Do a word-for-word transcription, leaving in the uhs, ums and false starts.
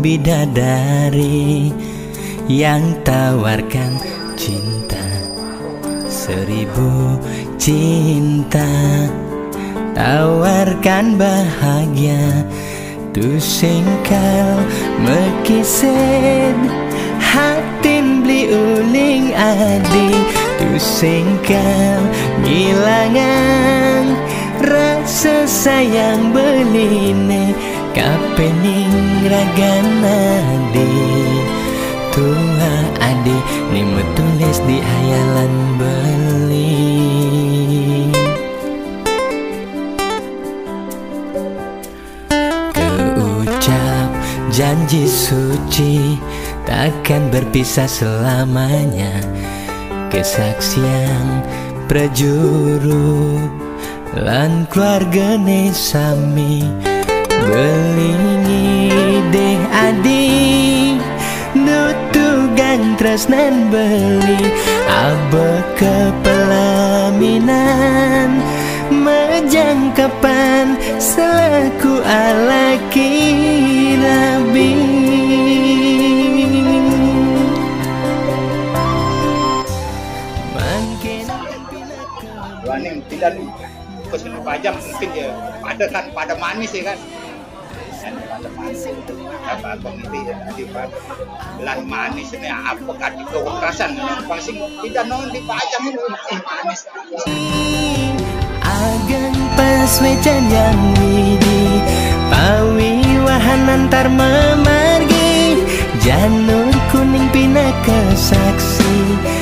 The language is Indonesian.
bidadari yang tawarkan cinta, seribu cinta, tawarkan bahagia. Tu singkal mekisen hatin beli uling adi. Tu singkal ngilangan rasa sayang beline kapening ragana di tua adi ni metulis di hayalan beli. Keucap janji suci takkan berpisah selamanya. Kesaksian prajuru lan keluarga sami belingi deh adi nutugang tresnan beli abe kepelaminan majangkapan selaku alaki nabi. Warning tidak kesini pajak mungkin ya pada kan pada manis ya kan. Dan pada manis apa abang itu ya di belah manis ini apa kan itu kekerasan pasti tidak non di pajak itu eh manis. Agan pas wecan yang widi pawi wahan antar memargi janur kuning pinaka saksi